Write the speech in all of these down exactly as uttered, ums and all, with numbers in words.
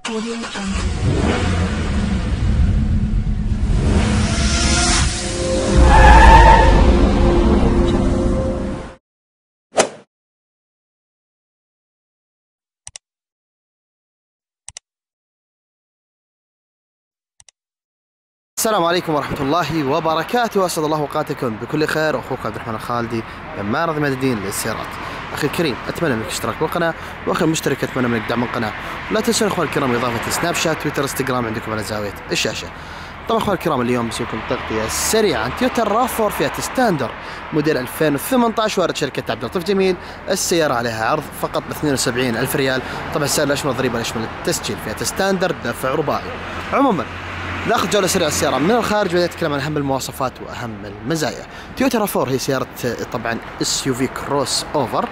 السلام عليكم ورحمة الله وبركاته، أسعد الله أوقاتكم بكل خير. أخوك عبد الرحمن الخالدي من معرض مدينة للسيارات. أخي الكريم، أتمنى منك الاشتراك بالقناة، وأخي المشترك أتمنى منك دعم القناة، ولا تنسون أخوان الكرام إضافة سناب شات تويتر انستغرام عندكم على زاوية الشاشة. طبعا أخوان الكرام اليوم بسويكم تغطية سريعة عن تويوتا راف أربعة فئة ستاندر موديل ألفين وثمانية عشر، وارد شركة عبد اللطيف جميل. السيارة عليها عرض فقط ب اثنين وسبعين ألف ريال. طبعا السعر لا يشمل الضريبة ولا يشمل التسجيل. فئة ستاندر دفع رباعي. عموما ناخذ جولة سريعة السيارة من الخارج، وبعدين نتكلم عن أهم المواصفات وأهم المزايا. تويوتا راف أربعة هي سيارة طبعا اس يو في كروس اوفر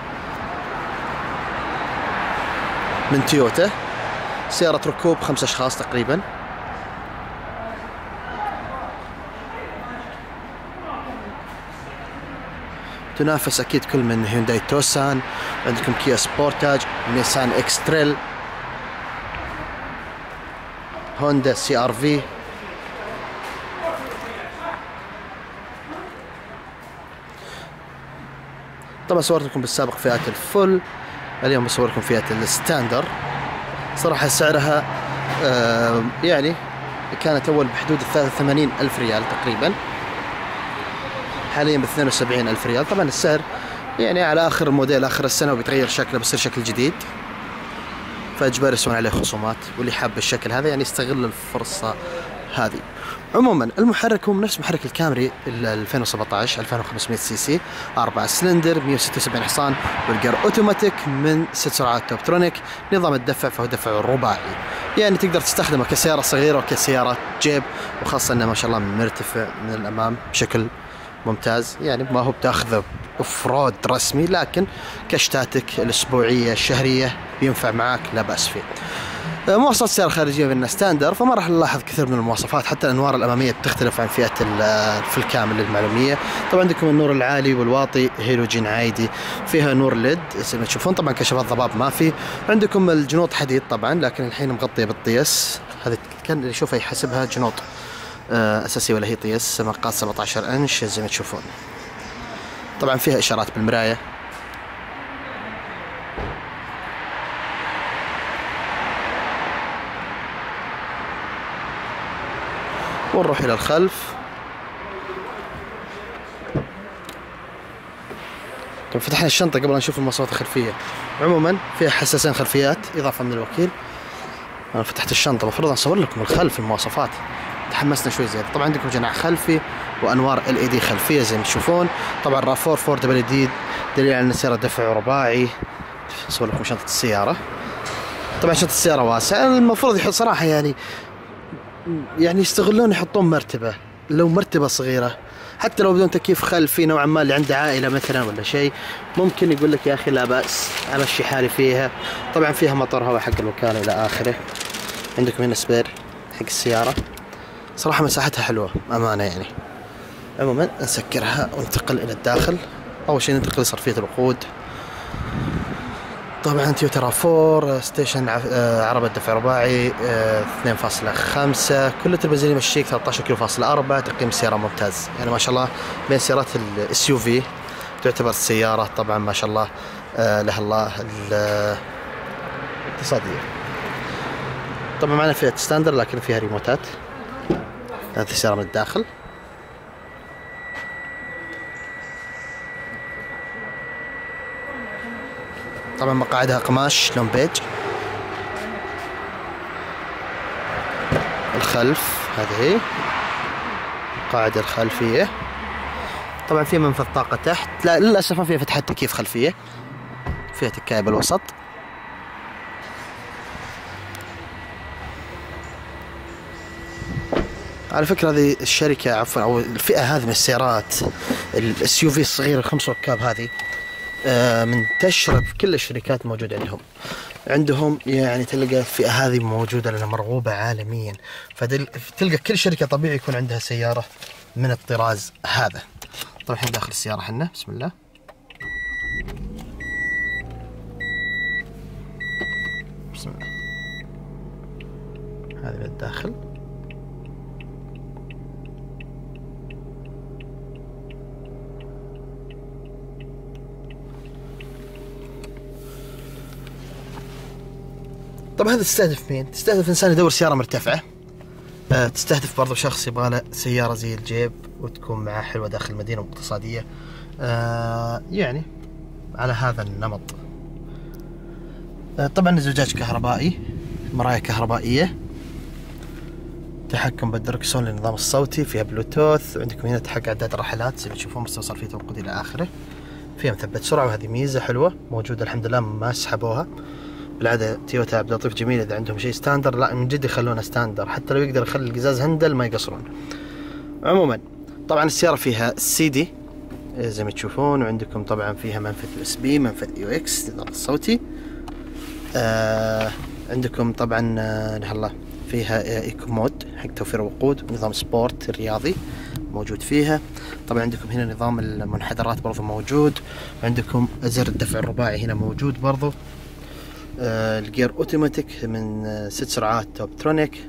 من تويوتا، سيارة ركوب خمس أشخاص تقريبا. تنافس أكيد كل من هيونداي توسان، عندكم كيا سبورتاج، نيسان اكس تريل، هوندا سي ار في. طبعا صورت لكم بالسابق فئات الفل، اليوم بصور لكم فئة الستاندر. صراحة سعرها آه يعني كانت أول بحدود ثلاثة وثمانين ألف ريال تقريبا، حاليا ب اثنين وسبعين ألف ريال. طبعا السعر يعني على آخر الموديل آخر السنة، وبيتغير شكله بيصير شكل جديد، فإجباري يسوون عليه خصومات، واللي حاب الشكل هذا يعني يستغل الفرصة هذه. عموما المحرك هو نفس محرك الكامري ألفين وسبعة عشر ألفين وخمسمائة سي سي، أربعة سلندر، مئة وستة وسبعين حصان، والجير اوتوماتيك من ست سرعات توبترونيك. نظام الدفع فهو دفع رباعي، يعني تقدر تستخدمه كسيارة صغيرة وكسيارة جيب، وخاصة انه ما شاء الله مرتفع من الامام بشكل ممتاز. يعني ما هو بتاخذه افراد رسمي، لكن كشتاتك الاسبوعية الشهرية ينفع معاك لا بأس فيه. مواصفات السيارة الخارجية بأنها ستاندر، فما راح نلاحظ كثير من المواصفات، حتى الأنوار الأمامية بتختلف عن فئة الفل كامل للمعلومية. طبعا عندكم النور العالي والواطي هيلوجين عادي، فيها نور ليد زي ما تشوفون. طبعا كشافات ضباب ما في. عندكم الجنوط حديد طبعا، لكن الحين مغطية بالطيس. هذه كان اللي يشوفها يحسبها جنوط أساسية ولا هي طيس، مقاس سبعة عشر إنش زي ما تشوفون. طبعا فيها إشارات بالمراية. ونروح إلى الخلف. طيب فتحنا الشنطة قبل أن نشوف المواصفات الخلفية. عموما فيها حساسين خلفيات إضافة من الوكيل. أنا فتحت الشنطة، المفروض أصور لكم الخلف المواصفات، تحمسنا شوي زيادة. طبعا عندكم جناح خلفي وأنوار ال إي دي خلفية زي ما تشوفون. طبعا راف أربعة فور دبل دي دليل على أن السيارة دفع رباعي. أصور لكم شنطة السيارة. طبعا شنطة السيارة واسعة، المفروض يحط صراحة يعني يعني يستغلون يحطون مرتبة، لو مرتبة صغيرة حتى لو بدون تكييف خلفي نوعا ما، اللي عنده عائلة مثلا ولا شيء ممكن يقول لك يا أخي لا بأس أمشي حالي فيها. طبعا فيها مطر هواء حق الوكالة إلى آخره. عندكم هنا سبير حق السيارة، صراحة مساحتها حلوة أمانة يعني. عموما نسكرها وننتقل إلى الداخل. أول شيء ننتقل لصرفية الوقود. طبعا تويوتا راف أربعة ستيشن عربة دفع رباعي اثنين فاصلة خمسة، كل البنزين يمشيك ثلاثة عشر كيلو فاصلة أربعة. تقييم السيارة ممتاز، يعني ما شاء الله بين سيارات الاس يو في تعتبر السيارة طبعا ما شاء الله لها الله الاقتصادية. طبعا معنا فئة ستاندر لكن فيها ريموتات. هذه السيارة من الداخل. طبعا مقاعدها قماش لون بيج. الخلف هذه هي القاعدة الخلفية. طبعا في منفذ طاقة تحت، لا للأسف ما فيها فتحة تكييف خلفية، فيها تكاية بالوسط. على فكرة هذه الشركة عفوا أو الفئة هذه من السيارات الاس يو في الصغيرة الخمس ركاب هذه منتشرة في كل الشركات موجودة عندهم. عندهم يعني تلقى الفئة هذه موجودة لأنها مرغوبة عالميا، فتلقى كل شركة طبيعي يكون عندها سيارة من الطراز هذا. طبعا الحين داخل السيارة حنا بسم الله. بسم الله. هذه من الداخل. طبعا هذا تستهدف مين؟ تستهدف انسان يدور سيارة مرتفعة، أه تستهدف برضو شخص يبغى له سيارة زي الجيب وتكون معاه حلوة داخل المدينة واقتصادية، أه يعني على هذا النمط. أه طبعا الزجاج كهربائي، مرايا كهربائية، تحكم بالدركسون للنظام الصوتي، فيها بلوتوث، وعندكم هنا تحقق اعداد الرحلات زي ما تشوفون، مستوصل فيه توقود الى اخره، فيها مثبت سرعة وهذه ميزة حلوة موجودة الحمد لله ما سحبوها. بالعادة تويوتا عبد اللطيف جميل اذا عندهم شيء ستاندر، لا من جد يخلونه ستاندر، حتى لو يقدر يخلي القزاز هندل ما يقصرون. عموما طبعا السيارة فيها سي دي زي ما تشوفون، وعندكم طبعا فيها منفذ يو اس بي، منفذ يو اكس للنظام الصوتي. آه عندكم طبعا آه الله فيها ايكو مود حق توفير الوقود، نظام سبورت رياضي موجود فيها. طبعا عندكم هنا نظام المنحدرات برضو موجود، عندكم زر الدفع الرباعي هنا موجود برضو. آه الجير اوتوماتيك من آه ست سرعات توب ترونيك.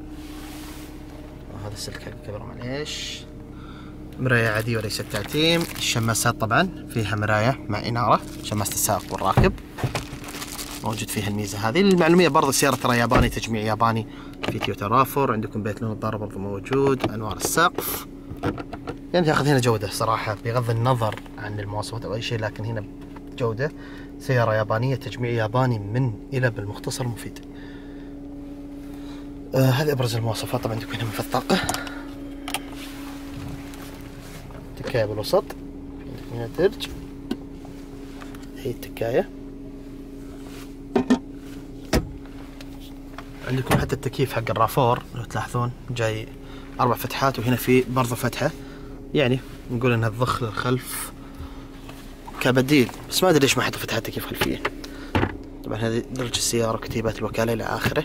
هذا السلك كبر معليش. مراية عادية وليست تعتيم. الشماسات طبعا فيها مراية مع إنارة، شماسة السائق والراكب موجود فيها الميزة هذه. المعلومية برضه السيارة ترى ياباني، تجميع ياباني، في تويوتا رافور. عندكم بيت لون النظارة برضه موجود، أنوار السقف، يعني تاخذ هنا جودة صراحة بغض النظر عن المواصفات أو أي شيء، لكن هنا جودة. سيارة يابانية، تجميع ياباني من إلى بالمختصر المفيد. آه هذه أبرز المواصفات. طبعا عندكم هنا منفذ طاقة، تكاية بالوسط، عندكم هنا درج، هي التكاية. عندكم حتى التكييف حق الرافور لو تلاحظون جاي أربع فتحات، وهنا في برضه فتحة، يعني نقول إنها تضخ للخلف كبديل، بس ما أدري ليش ما حطوا فتحات تكييف خلفية. طبعا هذه درج السيارة وكتيبات الوكالة إلى آخره.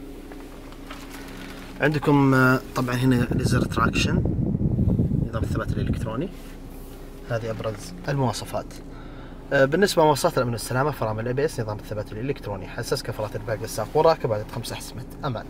عندكم طبعا هنا ليزر تراكشن، نظام الثبات الإلكتروني. هذه أبرز المواصفات. بالنسبة لمواصفات الأمن والسلامة، فرامل اي بي اس، نظام الثبات الإلكتروني، حساس كفرات الباقي للسائق والراكب، عدد خمس أحزمة أمان.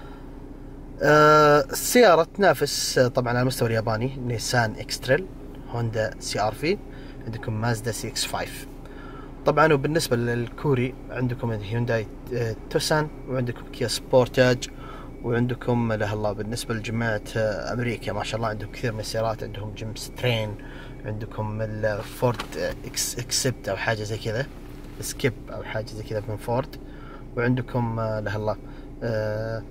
السيارة تنافس طبعا على المستوى الياباني نيسان اكستريل، هوندا سي ار في، عندكم مازدا سي اكس خمسة. طبعا وبالنسبة للكوري عندكم هيونداي توسان، وعندكم كيا سبورتاج، وعندكم له الله بالنسبة لجماعة أمريكا ما شاء الله عندهم كثير من السيارات، عندهم جيم سترين، عندكم الفورد اكس اكسبت أو حاجة زي كذا، سكيب أو حاجة زي كذا من فورد، وعندكم له الله آه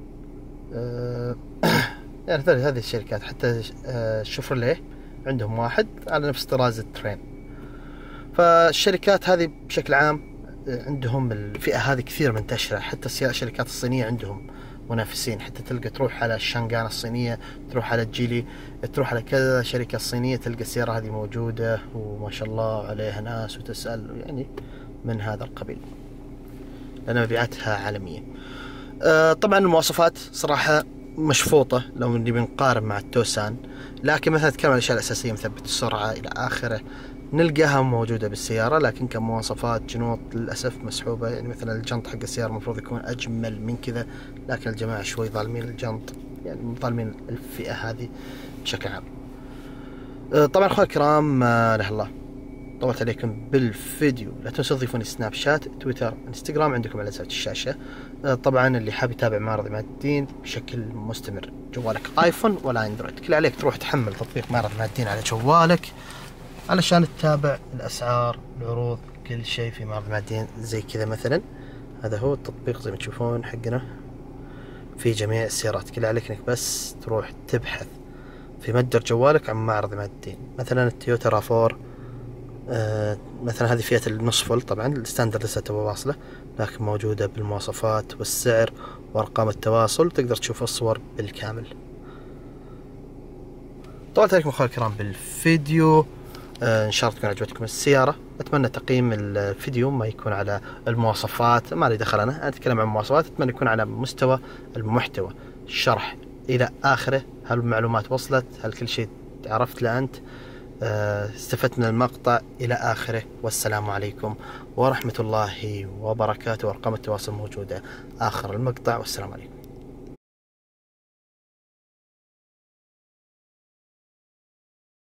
آه يعني هذه الشركات. حتى آه شوفرليه عندهم واحد على نفس طراز الترين. فالشركات هذه بشكل عام عندهم الفئة هذه كثير منتشرة، حتى الشركات الصينية عندهم منافسين، حتى تلقى تروح على الشانغان الصينية، تروح على الجيلي، تروح على كذا شركة صينية تلقى السيارة هذه موجودة وما شاء الله عليها ناس وتسأل، يعني من هذا القبيل لأن مبيعاتها عالمية. آه طبعا المواصفات صراحة مشفوطة لو نبي نقارن مع التوسان، لكن مثلا نتكلم عن الأشياء الأساسية مثبت السرعة إلى آخره نلقاها موجودة بالسيارة، لكن كمواصفات جنوط للأسف مسحوبة. يعني مثلا الجنط حق السيارة المفروض يكون أجمل من كذا، لكن الجماعة شوي ظالمين الجنط، يعني ظالمين الفئة هذه بشكل عام. طبعا أخوة الكرام له الله طولت عليكم بالفيديو، لا تنسوا تضيفوني سناب شات، تويتر، انستغرام عندكم على زاوية الشاشة. طبعا اللي حاب يتابع معرض عماد الدين بشكل مستمر، جوالك ايفون ولا اندرويد، كل عليك تروح تحمل تطبيق معرض عماد الدين على جوالك علشان تتابع الاسعار، العروض، كل شيء في معرض عماد الدين زي كذا. مثلا هذا هو التطبيق زي ما تشوفون حقنا في جميع السيارات، كل عليك انك بس تروح تبحث في متجر جوالك عن معرض عماد الدين. مثلا التويوتا رافور آه مثلا هذه فئة النص فل، طبعا الستاندرد لسه توه واصلة، لكن موجودة بالمواصفات والسعر وارقام التواصل، تقدر تشوف الصور بالكامل. طولت عليكم اخواني الكرام بالفيديو، آه ان شاء الله تكون عجبتكم السيارة. اتمنى تقييم الفيديو ما يكون على المواصفات، ما لي دخل انا انا اتكلم عن المواصفات، اتمنى يكون على مستوى المحتوى، الشرح الى اخره، هل المعلومات وصلت، هل كل شيء عرفت له انت، استفدت من المقطع إلى آخره. والسلام عليكم ورحمة الله وبركاته، وأرقام التواصل موجودة آخر المقطع، والسلام عليكم.